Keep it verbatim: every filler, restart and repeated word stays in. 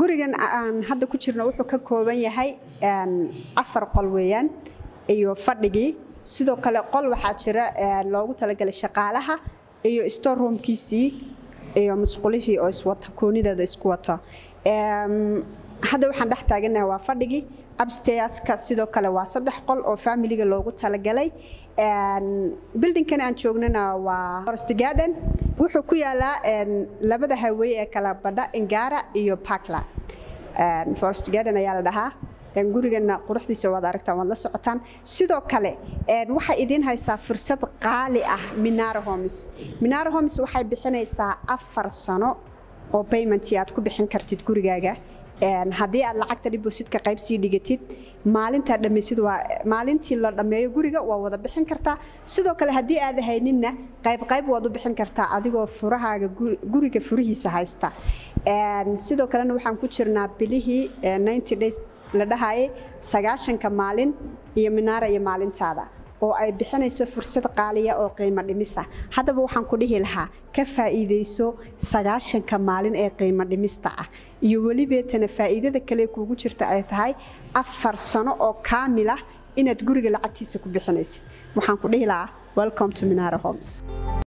gurigan aan hadda ku jirno wuxuu ka kooban yahay afar qol weeyaan iyo fadhigi sidoo kale qol waxa jira loogu talagalay shaqaalaha iyo store roomkiisii iyo musqulihii oo iswata koonidada isku wata hadda waxaan dhex taaganahay waa fadhigi upstairs ka sidoo kale waa saddex qol oo familiga loogu talagalay building kan aan joognana waa Forest Garden wuxuu ku yaalaa labada highway ee kala badha Ngara iyo Parkland Forest Garden ayaa la dhahaa gurigana quruxdiisa wada aragtaan wada la socotaan sidoo kale waxa idin haysaa fursad qaali ah Minara Homes Minara Homes waxay bixinaysaa afar sano oo payment aad ku bixin kartid gurigaaga haddii aad lacagta deposit-ka qayb sii dhigatid maalinta dhameysid waa maalintii la dhameeyo guriga waa wada bixin kartaa sidoo kale haddii aad hayninna qayb qayb waad u bixin kartaa adigoo furahaaga guriga furihiisa haysta sidoo kalena waxaan ku jirnaa bilihii ninety days la dhahaye sagaashanka maalin iyo Minara iyo maalintaada oo ay bixinayso fursad qaaliya oo qiimo dhimisa hadaba waxaan ku dhihi lahaa ka faa'iideyso sagaashanka maalin ee qiimo dhimista ah iyo waliba tan faa'iidada kale kuugu jirta ay tahay afar sano oo kaamil ah inaad guriga lacagtiisa ku bixinaysid waxaan ku dhihi lahaa welcome to Minara Homes